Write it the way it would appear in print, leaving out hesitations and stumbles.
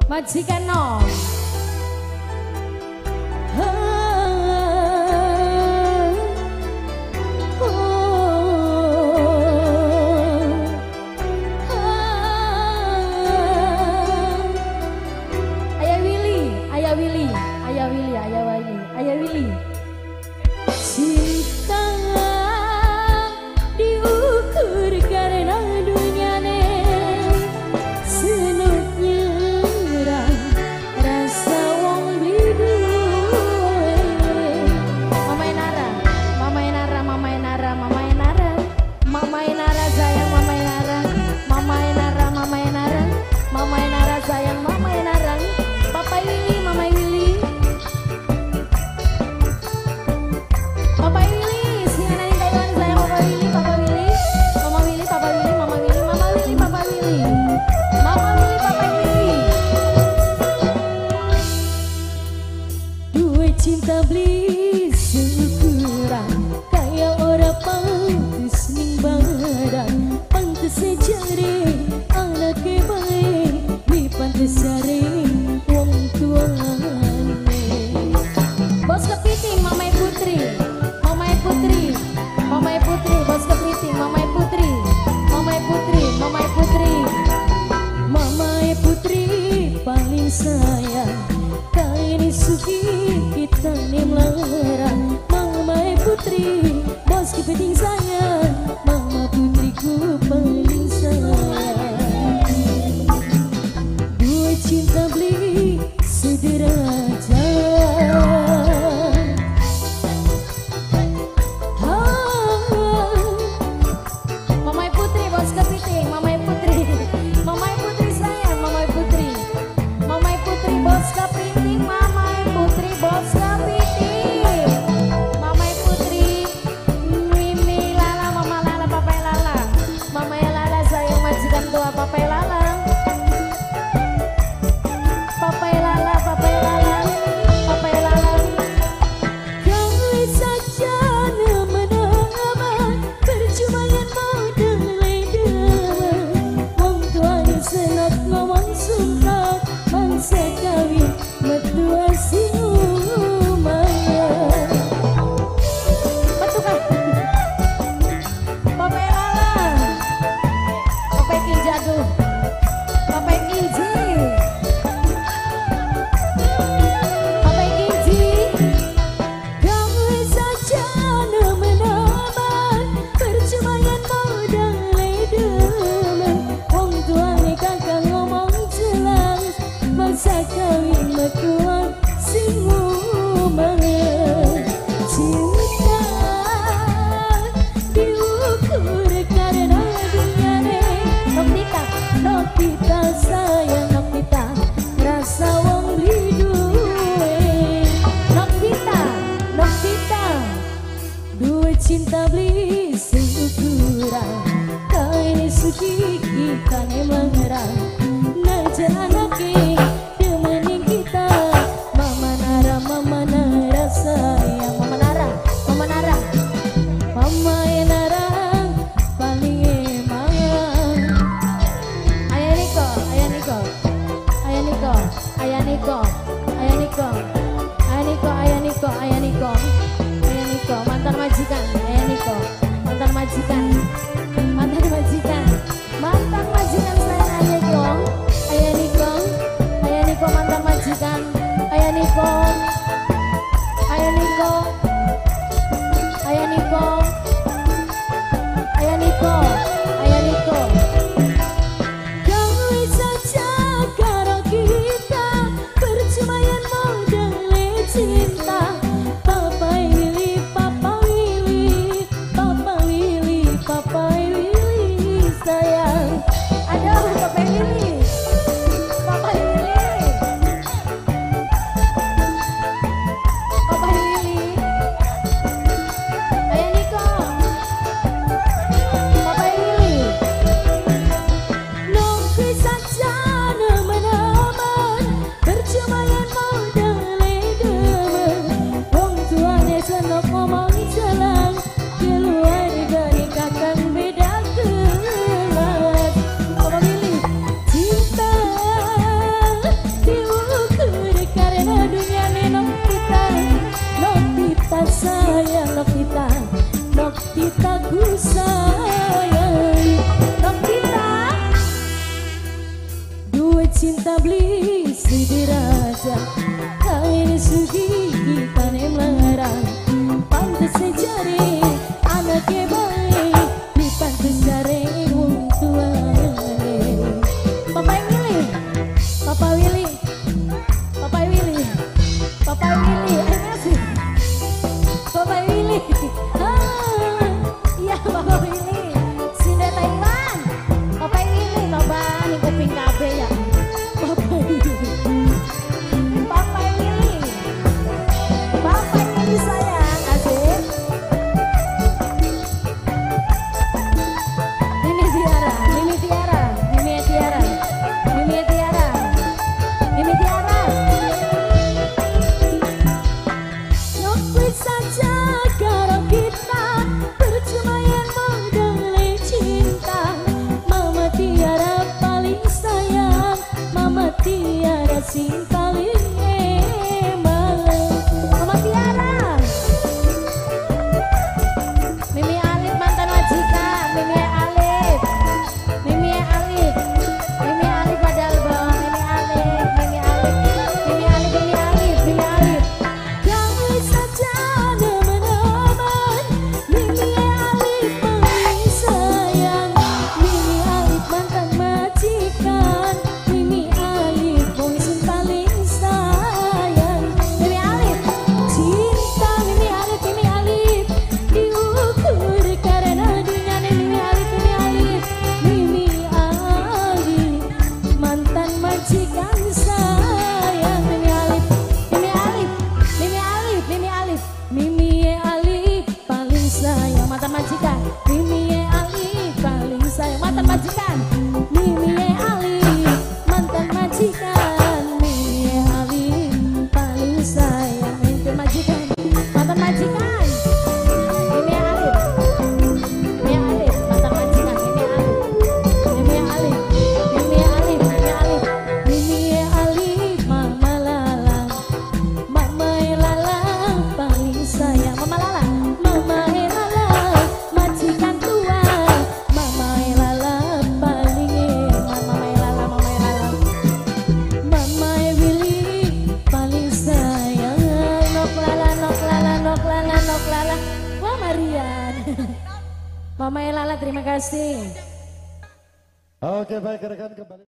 majikan nom. Ayah Willy. Cinta diukur karena dunyane, senuknya rasa wong beli duwe. Mama Enara, Mama Enara, Mama Enara, Mama Enara, Mama Enara sayang Mama Enara, Mama Enara, Mama Enara, Mama Enara sayang Mama Enara, Papa Willy, Mama Willy. Papa Willy, singa nari Taiwan sayang Papa Willy, Papa Willy, Mama Willy, Papa Willy, Mama Willy, Mama Willy, Papa Willy, Mama Willy, Papa Willy. Dua cinta beli seukuran, kayak orang pantes ning badan, pantes sejari anak baik, di pantes cari wong tuane. Bos kepiting, Mamai Putri, Mamai Putri, Mamai Putri, bos kepiting, Mamai Putri, Mamai Putri, Mamai Putri. Mama putri paling sayang, kaini suki kita nih melarang. Mama putri, bos kepiting sayang, mama putriku paling sayang. Dua cinta beli sederajat. Mamai Putri, bos kepiting, Mamai Putri, Mamai Putri sayang, Mamai Putri, Mamai Putri, bos kepiting, Mamai Putri, bos kepiting, Mamai Putri, Mimi Lala, Mama Lala, Papa Lala, Mama Lala sayang majikan tua, Papa Lala, Papa Lala, Papa Lala, Papa Lala. Kau saja nama-nama, percuma yang mau dengar-dengar. Wong tuanya senat ngomong sumpah, bangsa kawin mertua si umaya. Betul kan? Papa Lala, Papa Kinjadu, Papa Kinji, Papa Kinji. Kau saja nama-nama, percuma yang mau dengar-dengar. Wong tuanya kakak ngomong jelas, bangsa kawin mertua si umaya. Cinta diukur karena dunyane. Noktita, Noktita sayang Noktita, rasa wong beli duwe. Noktita, Noktita. Dua cinta beli seukuran, kaini suci kita nih mengerang. Naja anake demenin kita, Mama Nara sayang. Mama Nara, Mama Nara. Mama Nara paling emang. Ayah Niko, Ayah Niko, Ayah Niko, Ayah Niko, Ayah Niko, Ayah Niko, Ayah Niko, Ayah Niko, Ayah Niko, mantan majikan, Ayah Niko, mantan majikan, mantan majikan, mantan majikan saya Ayah Niko, Ayah Niko, Ayah Niko, mantan majikan, Ayah Niko, Ayah Niko, Ayah Niko, Ayah Niko, Ayah Niko. Kau saja karo kita, percuma cinta beli sidiraja kain sugi kane melarang pantas sejari anak baik di pantas jare wong tuane. Papa Willy, Papa Willy, Papa Willy, Papa Willy, masih Papa Willy. Iya Papa Willy, Sinda Taiwan, Papa Willy, coba nih kuping kabe ya. Papa Willy, Papa Willy, Papa Willy sayang, asik. Mimi Tiara, Mimi Tiara, Mimi Tiara, Mimi Tiara, Mimi Tiara. Nyokwi saja karo kita, percuma yang menggali cinta. Mama Tiara paling sayang, Mama Tiara sing paling emang. Mama Tiara, Mimi Alif mantan majikan, Mimi Alif, Mimi Alif, Mimi Alif padahal bang, Mimi Alif, Mimi Alif, Mimi Alif, Mimi Alif, Mimi Alif. Kamu saja teman-teman, Mimi Alif paling sayang, Mimi Alif mantan majikan, Mimi Alif bosin paling sayang. Mimi Alif, cinta Mimi Alif, Mimi Alif diukur karena dunia. Mimi Alif, Mimi Alif, Mimi Alif mantan majikan sayang. Mimi Alif, Mimi Alif, Mimi Alif, Mimi Alif, Mimi Alif paling sayang mantan majikan. Mimi Alif paling sayang mantan majikan. Mimi Alif mantan majikan. Mimi Alif paling sayang mantan majikan. Mantan majikan. Mimi Alif, Mimi Alif mantan majikan. Mimi Alif, Mimi Alif, Mimi Alif, Mimi Alif, Mama Lalang, Mama Lalang paling sayang. Mama Lalang, Mama Lalang majikan tua. Mama Lalang paling eman. Mama Lalang, Mama Lalang, Mama Willy paling sayang. Nok lala, nok lala, nok lala, nok lala. Wah Marian. Mama Lala terima kasih. Oke baik rekan kembali.